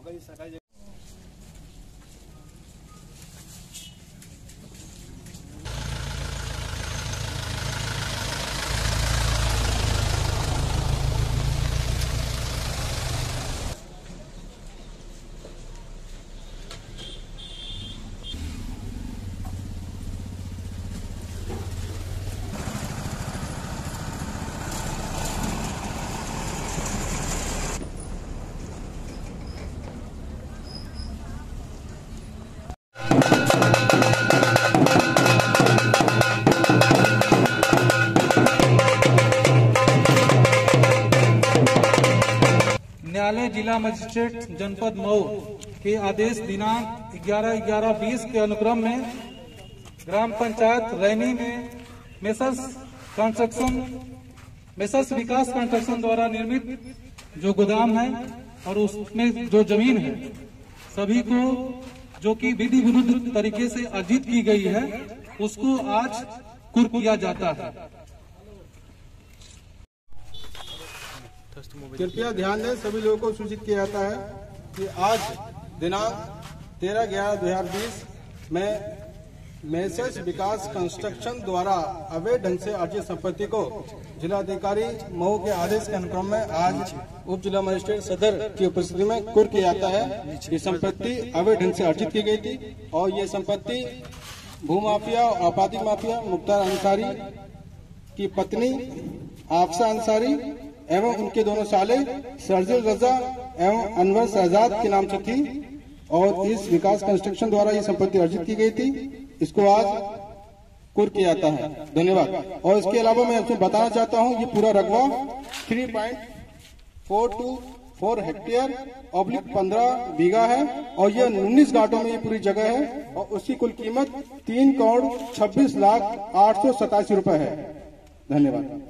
कधी सकाळी न्यायालय जिला मजिस्ट्रेट जनपद मऊ के आदेश दिनांक 11/11/20 के अनुक्रम में ग्राम पंचायत रैनी में मेसर्स विकास कंस्ट्रक्शन द्वारा निर्मित जो गोदाम है और उसमें जो जमीन है सभी को जो कि विधि विरुद्ध तरीके से अर्जित की गई है उसको आज कुर्क किया जाता है। कृपया ध्यान दें, सभी लोगों को सूचित किया जाता है कि आज दिनांक 13/11/2020 में मेसर्स विकास कंस्ट्रक्शन द्वारा अवैध ढंग से अर्जित संपत्ति को जिलाधिकारी मऊ के आदेश के अनुक्रम में आज उप जिला मजिस्ट्रेट सदर की उपस्थिति में कुर्क किया जाता है। ये संपत्ति अवैध ढंग से अर्जित की गई थी और ये संपत्ति भूमाफिया और आपराधिक माफिया मुख्तार अंसारी की पत्नी आफसा अंसारी एवं उनके दोनों साले सरजुल रजा एवं अनवर शहजाद के नाम से थी और इस विकास कंस्ट्रक्शन द्वारा ये संपत्ति अर्जित की गई थी। इसको आज कुर्क किया जाता है। धन्यवाद। और इसके अलावा मैं आपको बताना चाहता हूँ ये पूरा रकबा 3.424 हेक्टेयर / 15 बीघा है और ये 19 घाटों में ये पूरी जगह है और उसकी कुल कीमत 3,26,0887 रुपए है। धन्यवाद।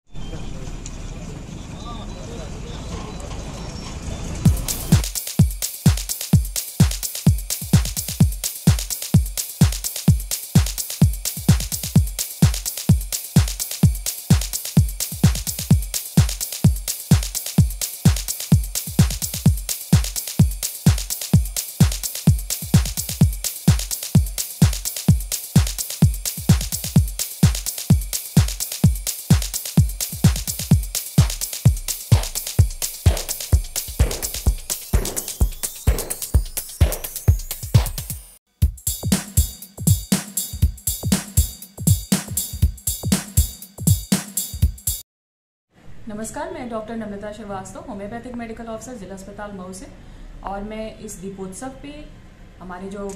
नमस्कार, मैं doctor Namrata Shrivastava, homeopathic medical officer जिला अस्पताल मऊ से। और मैं इस दीपोत्सव पे हमारे जो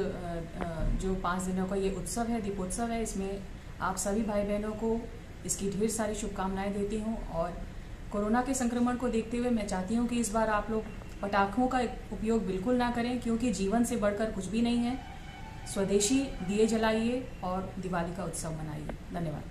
5 दिनों का ये उत्सव है, दीपोत्सव है, इसमें आप सभी भाई बहनों को इसकी ढेर सारी शुभकामनाएं देती हूँ। और कोरोना के संक्रमण को देखते हुए मैं चाहती हूँ कि इस बार आप लोग पटाखों का उपयोग बिल्कुल ना करें, क्योंकि जीवन से बढ़कर कुछ भी नहीं है। स्वदेशी दिए जलाइए और दिवाली का उत्सव मनाइए। धन्यवाद।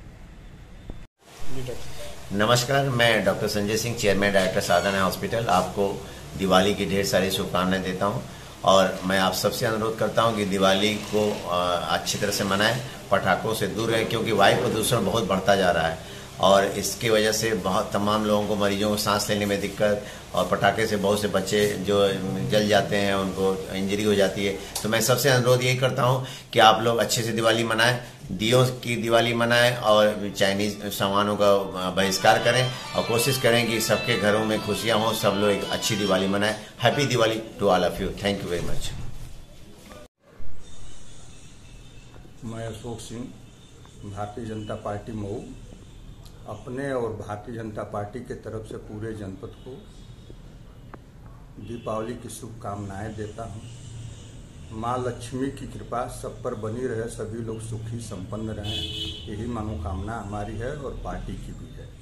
नमस्कार, मैं doctor Sanjay Singh, chairman director Sadhana hospital, आपको दिवाली की ढेर सारी शुभकामनाएं देता हूं। और मैं आप सबसे अनुरोध करता हूं कि दिवाली को अच्छी तरह से मनाएं, पटाखों से दूर रहें, क्योंकि वायु प्रदूषण बहुत बढ़ता जा रहा है और इसकी वजह से बहुत तमाम लोगों को, मरीजों को सांस लेने में दिक्कत और पटाखे से बहुत से बच्चे जो जल जाते हैं, उनको इंजरी हो जाती है। तो मैं सबसे अनुरोध यही करता हूं कि आप लोग अच्छे से दिवाली मनाएं, दियों की दिवाली मनाएं और चाइनीज सामानों का बहिष्कार करें और कोशिश करें कि सबके घरों में खुशियां हों, सब लोग एक अच्छी दिवाली मनाएं। Happy Diwali to all of you. Thank you very much. मैं अशोक सिंह, भारतीय जनता पार्टी मऊ, अपने और भारतीय जनता पार्टी के तरफ से पूरे जनपद को दीपावली की शुभकामनाएं देता हूं। माँ लक्ष्मी की कृपा सब पर बनी रहे, सभी लोग सुखी संपन्न रहें, यही मनोकामना हमारी है और पार्टी की भी है।